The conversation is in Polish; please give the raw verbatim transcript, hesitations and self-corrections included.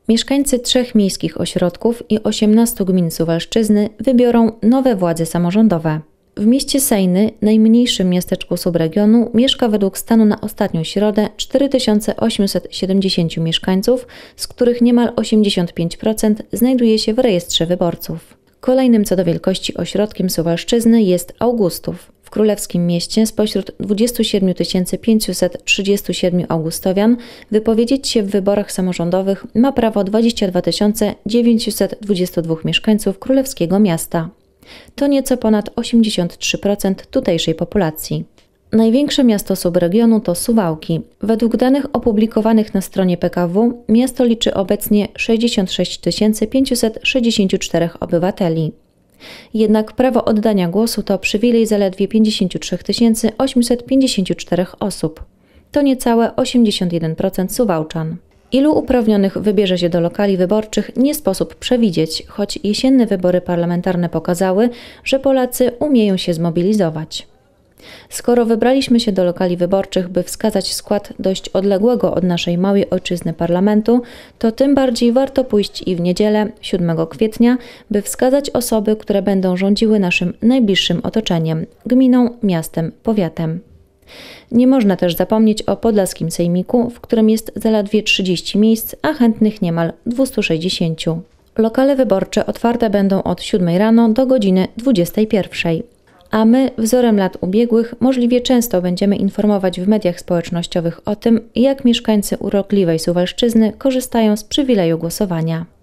Mieszkańcy trzech miejskich ośrodków i osiemnastu gmin Suwalszczyzny wybiorą nowe władze samorządowe. W mieście Sejny, najmniejszym miasteczku subregionu, mieszka według stanu na ostatnią środę cztery tysiące osiemset siedemdziesiąt mieszkańców, z których niemal osiemdziesiąt pięć procent znajduje się w rejestrze wyborców. Kolejnym co do wielkości ośrodkiem Suwalszczyzny jest Augustów. W królewskim mieście spośród dwudziestu siedmiu tysięcy pięciuset trzydziestu siedmiu augustowian wypowiedzieć się w wyborach samorządowych ma prawo dwadzieścia dwa tysiące dziewięćset dwadzieścia dwa mieszkańców królewskiego miasta. To nieco ponad osiemdziesiąt trzy procent tutejszej populacji. Największe miasto subregionu to Suwałki. Według danych opublikowanych na stronie P K W miasto liczy obecnie sześćdziesiąt sześć tysięcy pięćset sześćdziesiąt cztery obywateli. Jednak prawo oddania głosu to przywilej zaledwie pięćdziesiąt trzy tysiące osiemset pięćdziesiąt cztery osób. To niecałe osiemdziesiąt jeden procent Suwałczan. Ilu uprawnionych wybierze się do lokali wyborczych nie sposób przewidzieć, choć jesienne wybory parlamentarne pokazały, że Polacy umieją się zmobilizować. Skoro wybraliśmy się do lokali wyborczych, by wskazać skład dość odległego od naszej małej ojczyzny parlamentu, to tym bardziej warto pójść i w niedzielę, siódmego kwietnia, by wskazać osoby, które będą rządziły naszym najbliższym otoczeniem – gminą, miastem, powiatem. Nie można też zapomnieć o podlaskim sejmiku, w którym jest zaledwie trzydzieści miejsc, a chętnych niemal dwieście sześćdziesiąt. Lokale wyborcze otwarte będą od siódmej rano do godziny dwudziestej pierwszej. A my, wzorem lat ubiegłych, możliwie często będziemy informować w mediach społecznościowych o tym, jak mieszkańcy urokliwej Suwalszczyzny korzystają z przywileju głosowania.